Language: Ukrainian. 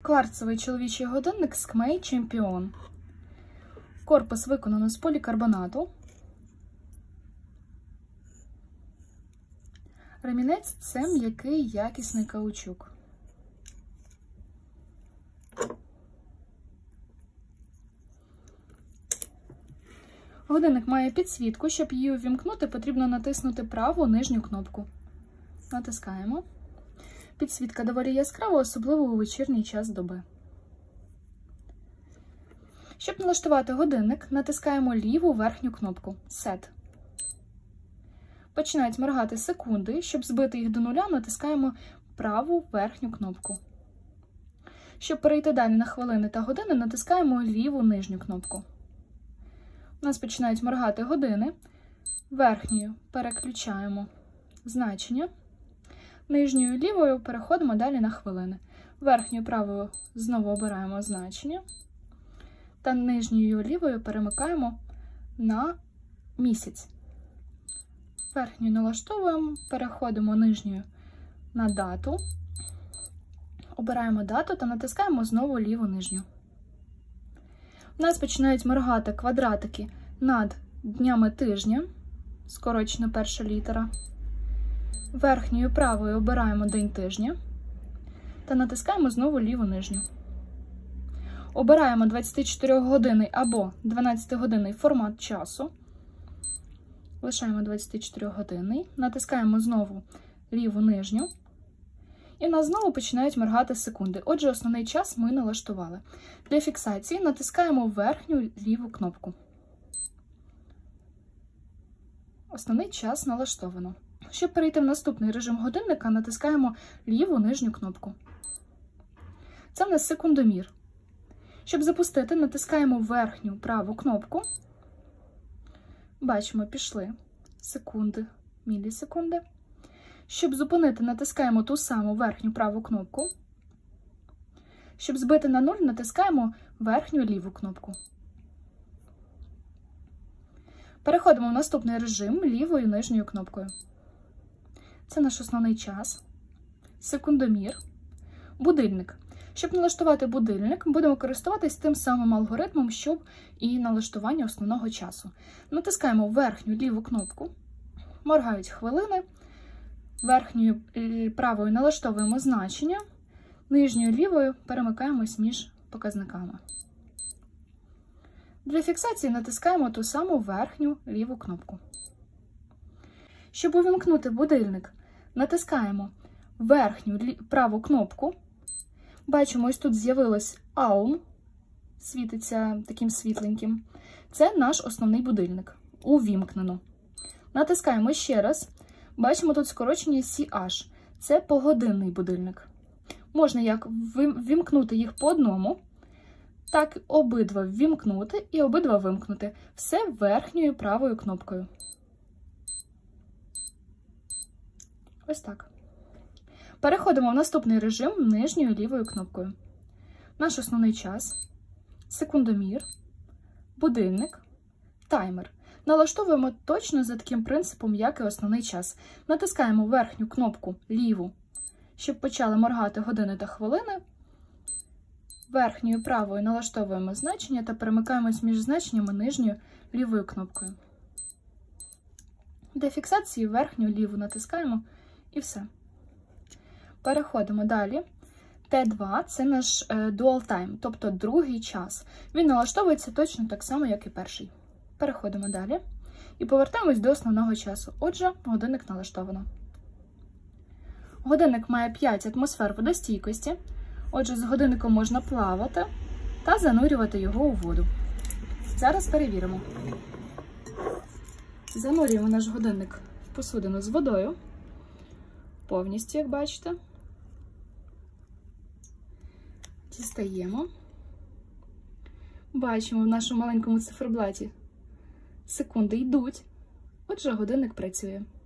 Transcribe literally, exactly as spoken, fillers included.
Кварцевий чоловічий годинник Skmei Champion. Корпус виконано з полікарбонату. Ремінець – це м'який якісний каучук. Годинник має підсвітку. Щоб її увімкнути, потрібно натиснути праву нижню кнопку. Натискаємо. Підсвітка доволі яскрава, особливо у вечірній час доби. Щоб налаштувати годинник, натискаємо ліву верхню кнопку «Set». Починають моргати секунди. Щоб збити їх до нуля, натискаємо праву верхню кнопку. Щоб перейти далі на хвилини та години, натискаємо ліву нижню кнопку. У нас починають моргати години. Верхньою переключаємо значення. Нижньою лівою переходимо далі на хвилини. Верхньою правою знову обираємо значення. Та нижньою лівою перемикаємо на місяць. Верхньою налаштовуємо, переходимо нижньою на дату. Обираємо дату та натискаємо знову ліву нижню. У нас починають моргати квадратики над днями тижня, скорочена перша літера. Верхньою правою обираємо день тижня та натискаємо знову ліву нижню. Обираємо двадцятичотиригодинний або дванадцятигодинний формат часу. Лишаємо двадцятичотиригодинний, натискаємо знову ліву нижню. І в нас знову починають моргати секунди. Отже, основний час ми налаштували. Для фіксації натискаємо верхню ліву кнопку. Основний час налаштовано. Щоб перейти в наступний режим годинника, натискаємо ліву нижню кнопку. Це в нас секундомір. Щоб запустити, натискаємо верхню праву кнопку. Бачимо, пішли секунди, мілісекунди. Щоб зупинити, натискаємо ту саму верхню праву кнопку. Щоб збити на нуль, натискаємо верхню ліву кнопку. Переходимо в наступний режим лівою нижньою кнопкою. Це наш основний час, секундомір, будильник. Щоб налаштувати будильник, будемо користуватись тим самим алгоритмом, що і налаштування основного часу. Натискаємо верхню ліву кнопку, моргають хвилини, верхньою правою налаштовуємо значення, нижньою лівою перемикаємось між показниками. Для фіксації натискаємо ту саму верхню ліву кнопку. Щоб увімкнути будильник, натискаємо верхню праву кнопку. Бачимо, ось тут з'явилось Aum, світиться таким світленьким. Це наш основний будильник. Увімкнено. Натискаємо ще раз. Бачимо тут скорочення сі аш. Це погодинний будильник. Можна як ввімкнути їх по одному, так обидва ввімкнути і обидва вимкнути. Все верхньою правою кнопкою. Ось так. Переходимо в наступний режим нижньою лівою кнопкою. Наш основний час, секундомір, будильник, таймер. Налаштовуємо точно за таким принципом, як і основний час. Натискаємо верхню кнопку ліву, щоб почали моргати години та хвилини. Верхньою правою налаштовуємо значення та перемикаємось між значеннями нижньою лівою кнопкою. Для фіксації верхню ліву натискаємо і все. Переходимо далі. Т два – це наш Dual Time, тобто другий час. Він налаштовується точно так само, як і перший. Переходимо далі і повертаємось до основного часу. Отже, годинник налаштовано. Годинник має п'ять атмосфер водостійкості. Отже, з годинником можна плавати та занурювати його у воду. Зараз перевіримо. Занурюємо наш годинник в посудину з водою. Повністю, як бачите. Дістаємо. Бачимо в нашому маленькому циферблаті. Секунди йдуть. Отже, годинник працює.